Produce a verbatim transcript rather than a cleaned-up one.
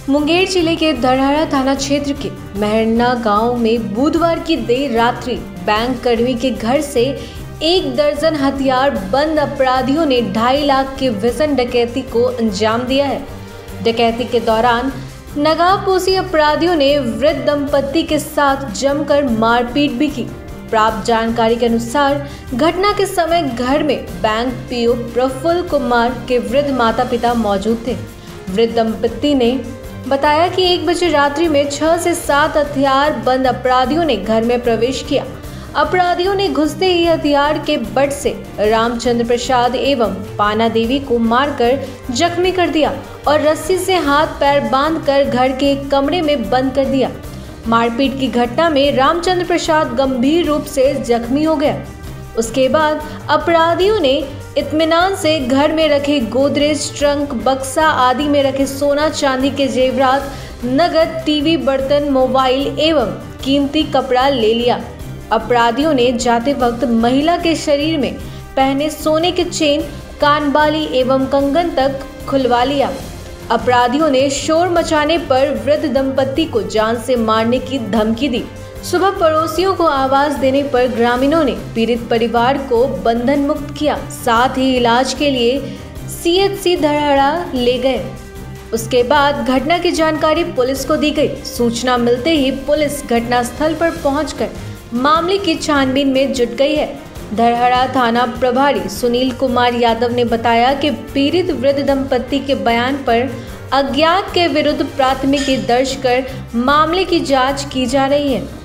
मुंगेर जिले के धरहरा थाना क्षेत्र के मेहरना गांव में बुधवार की देर रात्रि बैंक कर्मी के घर से एक दर्जन हथियार बंद अपराधियों ने ढाई लाख के भीषण डकैती को अंजाम दिया है। डकैती के दौरान नकाबपोशी अपराधियों ने वृद्ध दंपत्ति के साथ जमकर मारपीट भी की। प्राप्त जानकारी के अनुसार घटना के समय घर में बैंक पीओ प्रफुल्ल कुमार के वृद्ध माता पिता मौजूद थे। वृद्ध दंपत्ति ने बताया कि एक बजे रात्रि में छह से सात हथियार बंद अपराधियों ने घर में प्रवेश किया। अपराधियों ने घुसते ही हथियार के बट से रामचंद्र प्रसाद एवं पाना देवी को मारकर जख्मी कर दिया और रस्सी से हाथ पैर बांधकर घर के एक कमरे में बंद कर दिया। मारपीट की घटना में रामचंद्र प्रसाद गंभीर रूप से जख्मी हो गया। उसके बाद अपराधियों ने इत्मीनान से घर में रखे गोदरेज, ट्रंक, बक्सा आदि में रखे सोना चांदी के जेवरात, नगद, टीवी, बर्तन, मोबाइल एवं कीमती कपड़ा ले लिया। अपराधियों ने जाते वक्त महिला के शरीर में पहने सोने के चेन, कानबाली एवं कंगन तक खुलवा लिया। अपराधियों ने शोर मचाने पर वृद्ध दंपत्ति को जान से मारने की धमकी दी। सुबह पड़ोसियों को आवाज देने पर ग्रामीणों ने पीड़ित परिवार को बंधन मुक्त किया, साथ ही इलाज के लिए सीएचसी धरहरा ले गए। उसके बाद घटना की जानकारी पुलिस को दी गई। सूचना मिलते ही पुलिस घटनास्थल पर पहुंचकर मामले की छानबीन में जुट गई है। धरहरा थाना प्रभारी सुनील कुमार यादव ने बताया कि पीड़ित वृद्ध दंपत्ति के बयान पर अज्ञात के विरुद्ध प्राथमिकी दर्ज कर मामले की जांच की जा रही है।